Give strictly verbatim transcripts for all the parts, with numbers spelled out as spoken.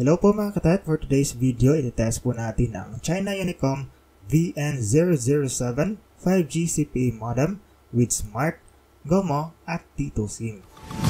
Hello po mga katat, for today's video, iti-test po natin ang China Unicom V N zero zero seven five G C P A modem with Smart, GOMO at Tito SIM.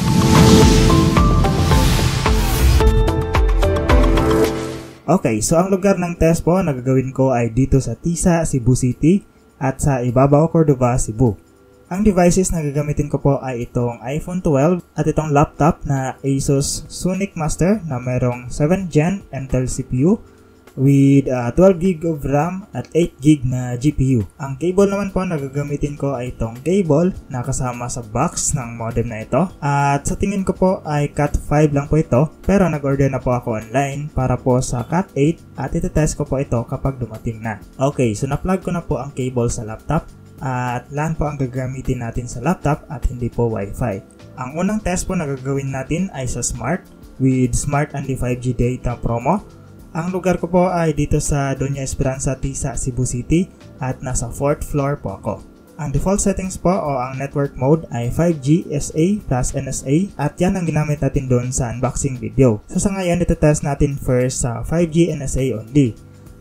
Okay, so ang lugar ng test po na gagawin ko ay dito sa Tisa, Cebu City at sa Ibabaw, Cordova, Cebu. Ang devices na gagamitin ko po ay itong iPhone twelve at itong laptop na Asus Sonic Master na mayroong seventh gen Intel C P U with uh, twelve gig of RAM at eight gig na G P U. Ang cable naman po na gagamitin ko ay itong cable na kasama sa box ng modem na ito. At sa tingin ko po ay cat five lang po ito, pero nag-order na po ako online para po sa cat eight at iti-test ko po ito kapag dumating na. Okay, so na-plug ko na po ang cable sa laptop. At LAN po ang gagamitin natin sa laptop at hindi po Wi-Fi. Ang unang test po na gagawin natin ay sa Smart with Smart Unli five G Data Promo. Ang lugar ko po ay dito sa Doña Esperanza, Tisa, Cebu City at nasa fourth floor po ako. Ang default settings po o ang network mode ay five G S A plus N S A at yan ang ginamit natin doon sa unboxing video. So sa ngayon, ito test natin first sa five G N S A only.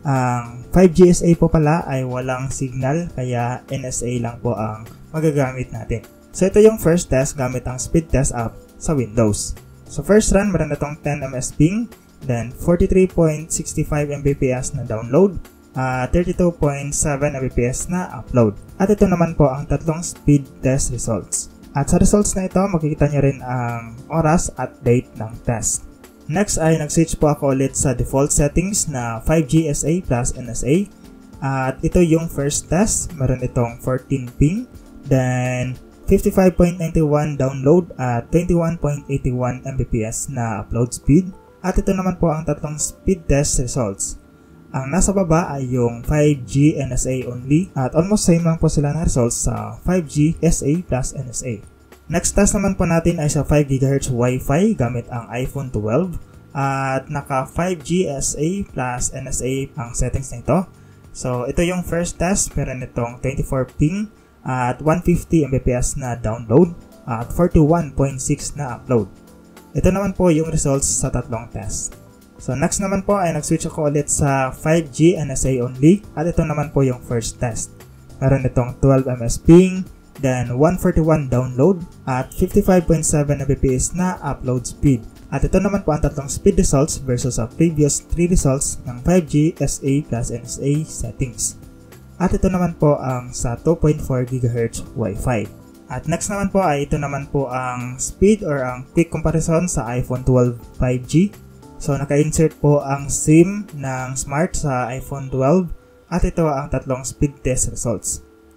Ang five G S A po pala ay walang signal kaya N S A lang po ang magagamit natin. So ito yung first test gamit ang speed test app sa Windows. So first run, meron na itong ten megabits ping, then forty-three point six five megabits per second na download, uh, thirty-two point seven megabits per second na upload. At ito naman po ang tatlong speed test results. At sa results na ito, makikita nyo rin ang oras at date ng test. Next ay nag-switch po ako ulit sa default settings na five G S A plus N S A. At ito yung first test, meron itong fourteen ping, then fifty-five point nine one download at twenty-one point eight one megabits per second na upload speed. At ito naman po ang tatlong speed test results. Ang nasa baba ay yung five G N S A only at almost same lang po sila na results sa five G S A plus N S A. Next test naman po natin ay sa five gigahertz Wi-Fi gamit ang iPhone twelve at naka five G S A plus N S A ang settings nito. So ito yung first test, meron itong twenty-four ping at one fifty megabits per second na download at forty-one point six na upload. Ito naman po yung results sa tatlong test. So next naman po ay nag-switch ako ulit sa five G N S A only at ito naman po yung first test. Meron itong twelve megabits ping, then one forty-one download at fifty-five point seven megabits per second na upload speed. At ito naman po ang tatlong speed results versus sa previous three results ng five G S A plus N S A settings. At ito naman po ang sa two point four gigahertz Wi-Fi. At next naman po ay ito naman po ang speed or ang quick comparison sa iPhone twelve five G. So naka-insert po ang SIM ng Smart sa iPhone twelve at ito ang tatlong speed test results.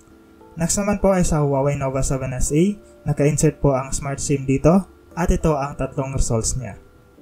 Next naman po ay sa Huawei Nova seven S A, naka-insert po ang Smart SIM dito at ito ang tatlong results niya.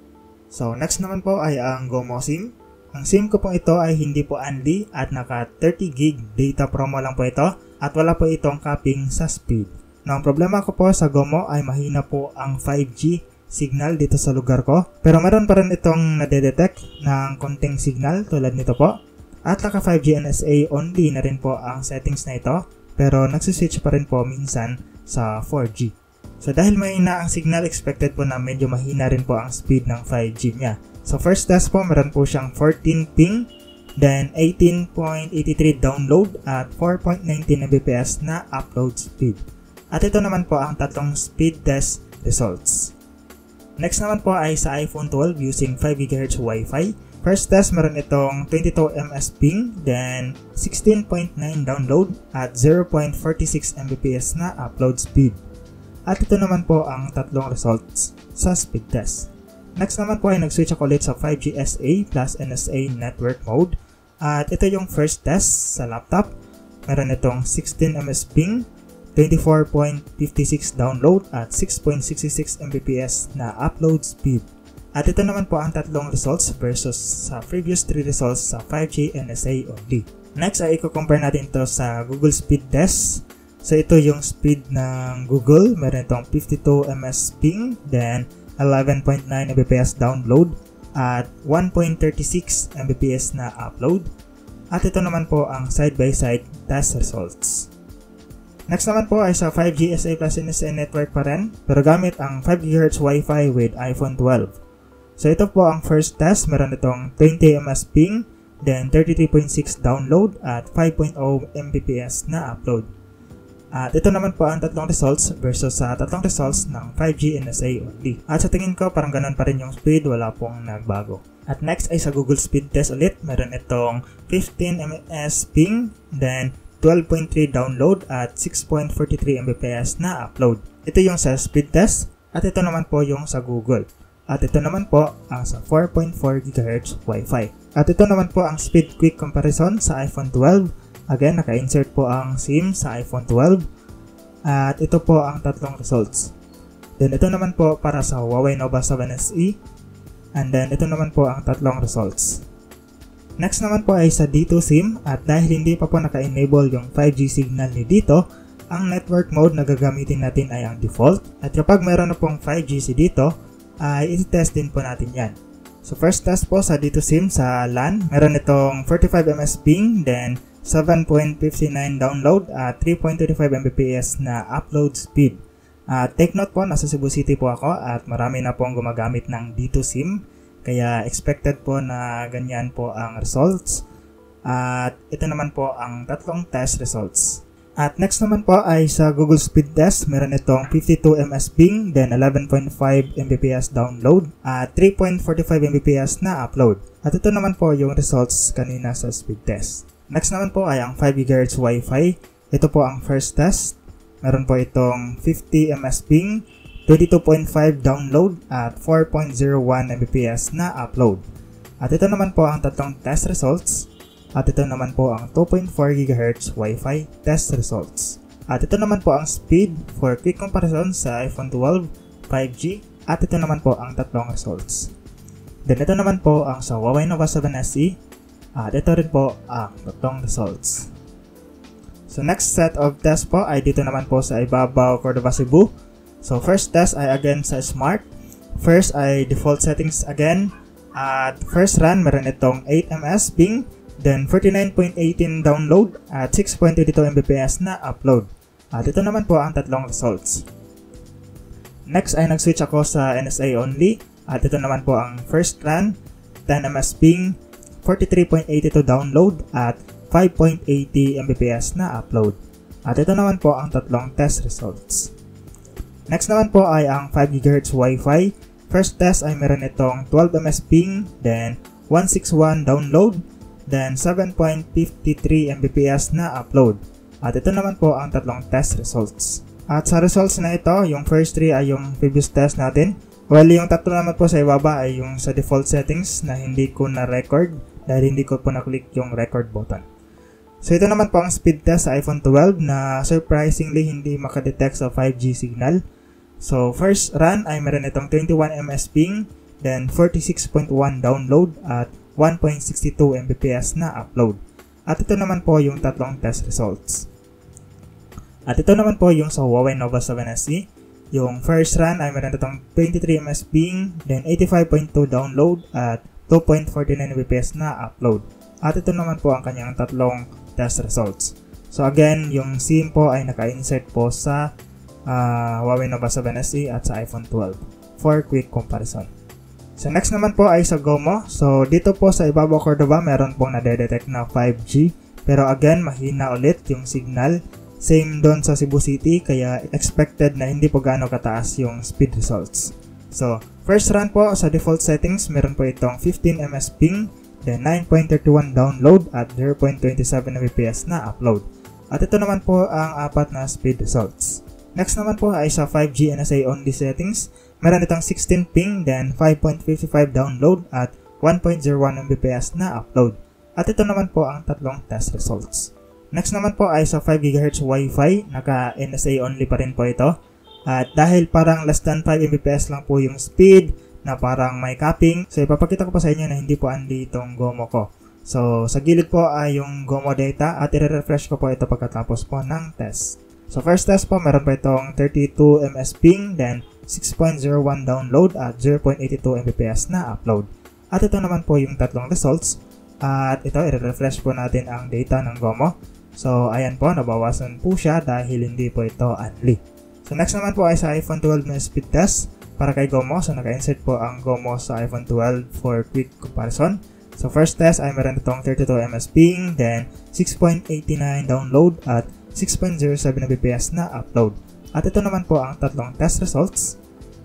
So next naman po ay ang GOMO SIM. Ang SIM ko po ito ay hindi po unli at naka thirty gig data promo lang po ito at wala po itong capping sa speed. Now ang problema ko po sa GOMO ay mahina po ang five G signal dito sa lugar ko, pero meron pa rin itong nade-detect ng konting signal tulad nito po. At naka five G N S A only na rin po ang settings na ito, pero nagsiswitch pa rin po minsan sa four G. So dahil mahina ang signal, expected po na medyo mahina rin po ang speed ng five G niya. So first test po, meron po siyang fourteen ping, then eighteen point eight three download at four point one nine megabits per second na upload speed. At ito naman po ang tatlong speed test results. Next naman po ay sa iPhone twelve using five gigahertz Wi-Fi. First test, meron itong twenty-two megabits ping, then sixteen point nine download at zero point four six megabits per second na upload speed. At ito naman po ang tatlong results sa speed test. Next naman po ay nag-switch ako ulit sa five G S A plus N S A network mode. At ito yung first test sa laptop. Meron itong sixteen megabits ping, twenty-four point five six download at six point six six megabits per second na upload speed. At ito naman po ang tatlong results versus sa previous three results sa five G N S A only. Next ay i-compare natin ito sa Google Speed Test. So ito yung speed ng Google, meron itong fifty-two megabits ping, then eleven point nine megabits per second download at one point three six megabits per second na upload. At ito naman po ang side-by-side test results. Next naman po ay sa five G S A plus N S A network pa rin, pero gamit ang five gigahertz Wi-Fi with iPhone twelve. So ito po ang first test, meron itong twenty ms ping, then thirty-three point six download at five point zero megabits na upload. At ito naman po ang tatlong results versus sa tatlong results ng five G N S A only. At sa tingin ko parang ganun pa rin yung speed, wala pong nagbago. At next ay sa Google speed test ulit, meron itong fifteen ms ping, then twelve point three download at six point four three megabits na upload. Ito yung sa speed test at ito naman po yung sa Google. At ito naman po ang sa four point four gigahertz Wi-Fi. At ito naman po ang speed quick comparison sa iPhone twelve. Again, naka-insert po ang SIM sa iPhone twelve. At ito po ang tatlong results. Then ito naman po para sa Huawei Nova seven S E. And then ito naman po ang tatlong results. Next naman po ay sa D two SIM. At dahil hindi pa po naka-enable yung five G signal ni dito, ang network mode na gagamitin natin ay ang default. At kapag meron na pong five G si dito, ay iti-test din po natin yan. So first test po sa D two SIM sa LAN, meron itong forty-five ms ping, then seven point five nine download at three point two five megabits na upload speed. Uh, take note po, nasa Cebu City po ako at marami na pong gumagamit ng D two SIM. Kaya expected po na ganyan po ang results. At ito naman po ang tatlong test results. At next naman po ay sa Google Speed Test, meron itong fifty-two ms ping, then eleven point five megabits download at three point four five megabits na upload. At ito naman po yung results kanina sa speed test. Next naman po ay ang five gigahertz Wi-Fi. Ito po ang first test. Meron po itong fifty ms ping, twenty-two point five download at four point zero one megabits na upload. At ito naman po ang tatlong test results. At ito naman po ang two point four gigahertz Wi-Fi test results. At ito naman po ang speed for quick comparison sa iPhone twelve, five G. At ito naman po ang tatlong results. Then ito naman po ang sa Huawei Nova seven S E. At ito rin po ang tatlong results. So next set of test po ay dito naman po sa Ibabaw, Cordova, Cebu. So first test ay again sa Smart. First ay default settings again. At first run meron itong eight ms ping, then forty-nine point one eight download at six point two two megabits na upload. At ito naman po ang tatlong results. Next ay nag-switch ako sa N S A only. At ito naman po ang first run, ten ms ping, forty-three point eight two download at five point eight zero megabits na upload. At ito naman po ang tatlong test results. Next naman po ay ang five gigahertz Wi-Fi. First test ay meron itong twelve ms ping, then one sixty-one download, then seven point five three megabits na upload. At ito naman po ang tatlong test results. At sa results na ito, yung first three ay yung previous test natin. Well, yung tatlo naman po sa ibaba ay yung sa default settings na hindi ko na-record dahil hindi ko po na-click yung record button. So ito naman po ang speed test sa iPhone twelve na surprisingly hindi makadetect sa five G signal. So first run ay meron itong twenty-one ms ping, then forty-six point one download at one point six two megabits na upload. At ito naman po yung tatlong test results. At ito naman po yung sa Huawei Nova seven S E. Yung first run ay meron itong twenty-three ms ping, then eighty-five point two download at two point four nine megabits na upload. At ito naman po ang kanyang tatlong test results. So again, yung SIM po ay naka-insert po sa uh, Huawei Nova seven S E at sa iPhone twelve for quick comparison. So next naman po ay sa GOMO. So dito po sa Ibabaw, Cordova, meron pong nade-detect na five G. Pero again, mahina ulit yung signal. Same doon sa Cebu City, kaya expected na hindi po gaano kataas yung speed results. So first run po sa default settings, meron po itong fifteen ms ping, then nine point three one download at zero point two seven megabits na upload. At ito naman po ang apat na speed results. Next naman po ay sa five G N S A only settings. Meron itong sixteen ping, then five point five five download at one point zero one megabits na upload. At ito naman po ang tatlong test results. Next naman po ay sa five gigahertz Wi-Fi. Naka N S A only pa rin po ito. At dahil parang less than five megabits lang po yung speed, na parang may capping, so ipapakita ko pa sa inyo na hindi po andi itong GOMO ko. So sa gilid po ay yung GOMO data at i-refresh ko po ito pagkatapos po ng test. So first test po, meron pa itong thirty-two ms ping, then six point zero one download at zero point eight two megabits na upload. At ito naman po yung tatlong results. At ito, i-refresh po natin ang data ng GOMO. So ayan po, nabawasan po siya dahil hindi po ito unli. So next naman po ay sa iPhone twelve na speed test. para kay GOMO. So naka-insert po ang GOMO sa iPhone twelve for quick comparison. So first test ay meron itong thirty-two megabits ping, then six point eight nine download at six point zero seven megabits na upload. At ito naman po ang tatlong test results.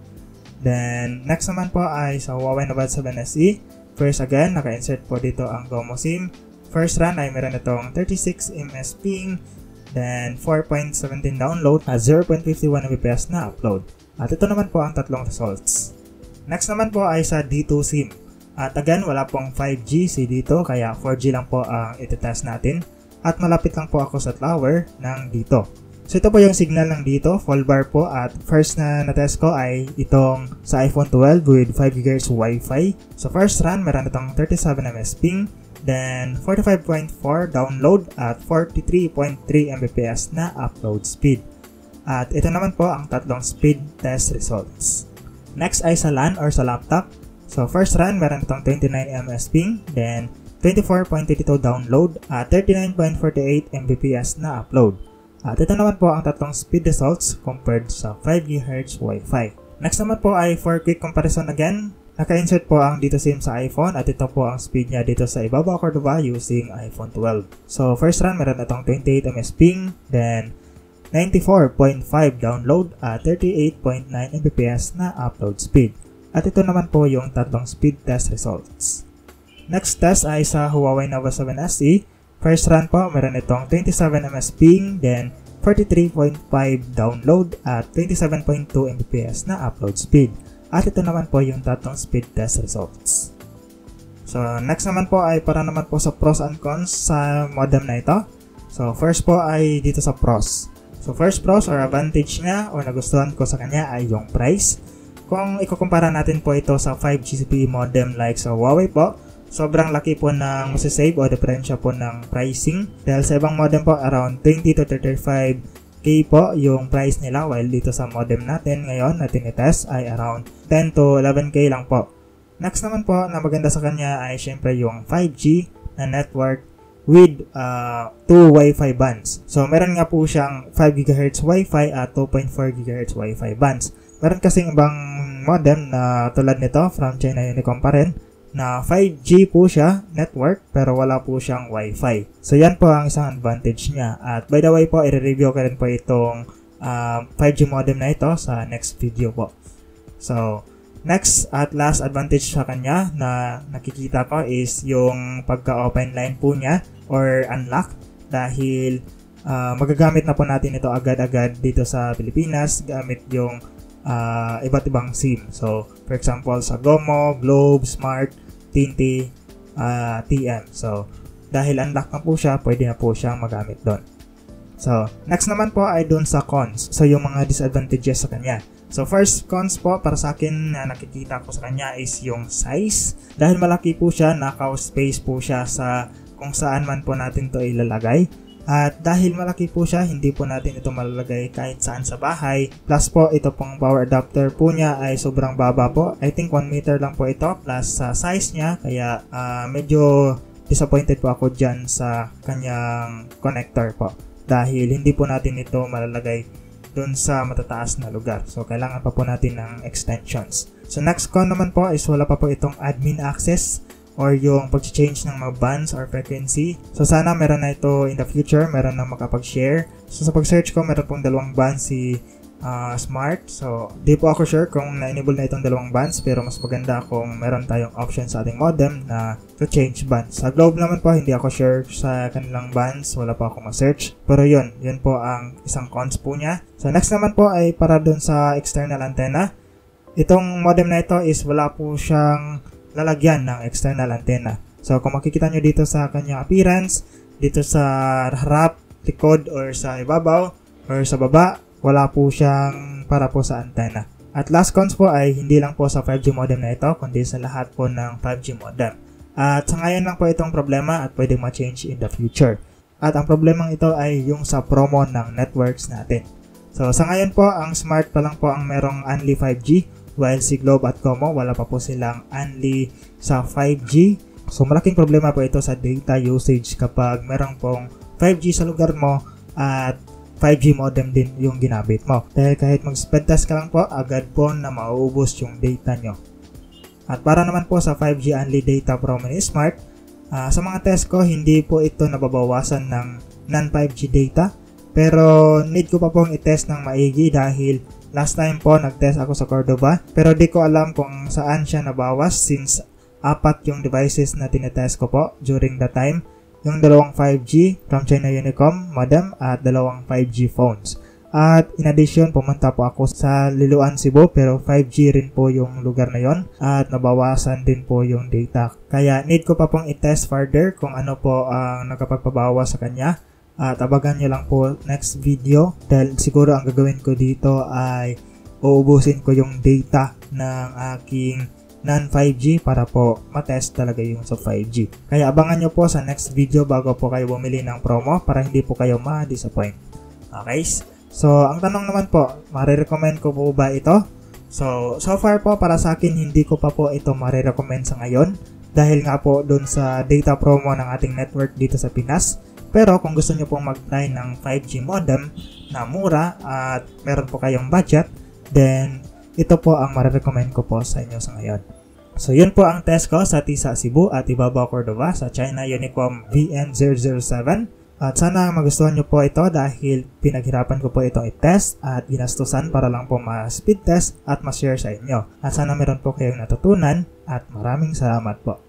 Then next naman po ay sa Huawei Nova seven S E. First again, naka-insert po dito ang GOMO SIM. First run ay meron itong thirty-six megabits ping, then four point one seven download at zero point five one megabits na upload. At ito naman po ang tatlong results. Next naman po ay sa D two SIM. At again, wala pong five G si dito, kaya four G lang po ang iti-test natin. At malapit lang po ako sa tower ng dito. So ito po yung signal ng dito, full bar po. At first na na-test ko ay itong sa iPhone twelve with five gigahertz Wi-Fi. So first run, meron itong thirty-seven megabits ping, then forty-five point four download at forty-three point three megabits na upload speed. At ito naman po ang tatlong speed test results. Next ay sa LAN or sa laptop. So first run, meron itong twenty-nine megabits ping, then twenty-four point three two download at thirty-nine point four eight megabits na upload. At ito naman po ang tatlong speed results compared sa five gigahertz Wi-Fi. Next naman po ay for quick comparison again. Naka-insert po ang dito SIM sa iPhone at ito po ang speed niya dito sa Ibaba Cordova using iPhone twelve. So first run, meron itong twenty-eight megabits ping, then ninety-four point five download at thirty-eight point nine megabits na upload speed. At ito naman po yung tatlong speed test results. Next test ay sa Huawei Nova seven S E. First run po, meron itong twenty-seven megabits ping, then forty-three point five download at twenty-seven point two megabits na upload speed. At ito naman po yung tatlong speed test results. So next naman po ay para naman po sa pros and cons sa modem na ito. So first po ay dito sa pros. So first pros or advantage niya o nagustuhan ko sa kanya ay yung price. Kung ikukumpara natin po ito sa five G C P modem like sa Huawei po, sobrang laki po ng masisave o diferensya po ng pricing. Dahil sa ibang modem po, around twenty to thirty-five K po yung price nila, while dito sa modem natin ngayon na tinitest ay around ten to eleven K lang po. Next naman po na maganda sa kanya ay syempre yung five G na network with uh, two Wi-Fi bands. So meron nga po siyang five gigahertz Wi-Fi at two point four gigahertz Wi-Fi bands. Meron kasing ibang modem na tulad nito from China Unicom pa rin na five G po siya network pero wala po siyang Wi-Fi. So yan po ang isang advantage niya. At by the way po, i-review ko rin po itong uh, five G modem na ito sa next video po. So next at last advantage sa kanya na nakikita ko is yung pagka-open line po niya or unlock, dahil uh, magagamit na po natin ito agad-agad dito sa Pilipinas gamit yung uh, iba't ibang SIM. So for example sa GOMO, Globe, Smart, T N T, uh, T M. So dahil unlock na po siya, pwede na po siyang magamit doon. So next naman po ay doon sa cons. So yung mga disadvantages sa kanya. So first cons po para sa akin na nakikita ko sa kanya is yung size. Dahil malaki po siya, nakaw space po siya sa kung saan man po natin to ilalagay. At dahil malaki po siya, hindi po natin ito malalagay kahit saan sa bahay. Plus po, ito pong power adapter po niya ay sobrang baba po. I think one meter lang po ito plus sa uh, size niya. Kaya uh, medyo disappointed po ako dyan sa kanyang connector po. Dahil hindi po natin ito malalagay dun sa matataas na lugar. So kailangan pa po natin ng extensions. So next con naman po is wala pa po itong admin access or yung pag-change ng mga bands or frequency. So sana meron na ito in the future, meron na makapag-share. So sa pag-search ko, meron pong dalawang bands si uh, Smart. So di po ako sure kung na-enable na itong dalawang bands, pero mas maganda kung meron tayong option sa ating modem na to change bands. Sa Globe naman po, hindi ako sure sa kanilang bands, wala pa ako ma-search. Pero yun, yun po ang isang cons po niya. So next naman po ay para dun sa external antenna. Itong modem na ito is wala po siyang lalagyan ng external antenna. So kung makikita nyo dito sa kanyang appearance, dito sa harap, likod, or sa ibabaw, or sa baba, wala po siyang para po sa antenna. At last cons po ay hindi lang po sa five G modem na ito, kundi sa lahat po ng five G modem. At sa ngayon lang po itong problema at pwedeng ma-change in the future. At ang problemang ito ay yung sa promo ng networks natin. So sa ngayon po, ang Smart pa lang po ang merong only five G, while si Globe at GOMO wala pa po silang only sa five G. So malaking problema po ito sa data usage kapag meron pong five G sa lugar mo at five G modem din yung ginamit mo. Dahil kahit mag-speed test ka lang po, agad po na mauubos yung data nyo. At para naman po sa five G only data from Smart, uh, sa mga test ko, hindi po ito nababawasan ng non five G data. Pero need ko pa pong i-test ng maigi dahil last time po nag-test ako sa Cordova. Pero di ko alam kung saan siya nabawas since apat yung devices na tinetest ko po during the time. Yung dalawang five G from China Unicom modem at dalawang five G phones. At in addition, pumunta po ako sa Liloan, Cebu pero five G rin po yung lugar na yon at nabawasan din po yung data. Kaya need ko pa pong i-test further kung ano po ang nakapagpabawas sa kanya. At abagan nyo lang po next video dahil siguro ang gagawin ko dito ay uubusin ko yung data ng aking non five G para po matest talaga yung sa five G. Kaya abangan nyo po sa next video bago po kayo bumili ng promo para hindi po kayo ma-disappoint. Okay? So, ang tanong naman po, marirecommend ko po ba ito? So, so far po para sa akin hindi ko pa po ito marirecommend sa ngayon dahil nga po dun sa data promo ng ating network dito sa Pinas. Pero kung gusto nyo pong mag-try ng five G modem na mura at meron po kayong budget, then ito po ang marirecommend ko po sa inyo sa ngayon. So yun po ang test ko sa TISA Cebu at Ibabao Cordova sa China Unicom V N zero zero seven. At sana magustuhan nyo po ito dahil pinaghirapan ko po itong i-test at ginastusan para lang po ma-speed test at ma-share sa inyo. At sana meron po kayong natutunan at maraming salamat po.